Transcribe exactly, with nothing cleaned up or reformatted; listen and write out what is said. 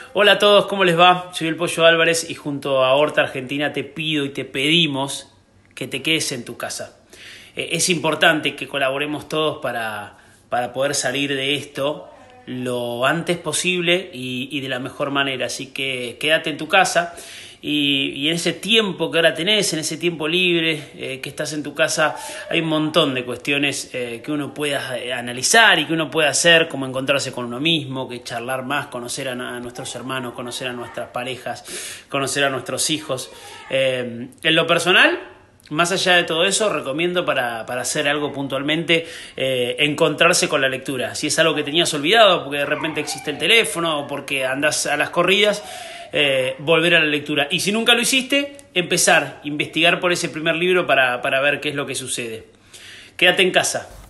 Hola a todos, ¿cómo les va? Soy el Pollo Álvarez y junto a Horta Argentina te pido y te pedimos que te quedes en tu casa. Eh, es importante que colaboremos todos para, para poder salir de esto lo antes posible y, y de la mejor manera. Así que quédate en tu casa y, y en ese tiempo que ahora tenés, en ese tiempo libre eh, que estás en tu casa, hay un montón de cuestiones eh, que uno pueda eh, analizar y que uno pueda hacer, como encontrarse con uno mismo, que charlar más, conocer a, a nuestros hermanos, conocer a nuestras parejas, conocer a nuestros hijos. Eh, en lo personal, más allá de todo eso, recomiendo para, para hacer algo puntualmente, eh, encontrarse con la lectura. Si es algo que tenías olvidado, porque de repente existe el teléfono o porque andás a las corridas, eh, volver a la lectura. Y si nunca lo hiciste, empezar, investigar por ese primer libro para, para ver qué es lo que sucede. Quédate en casa.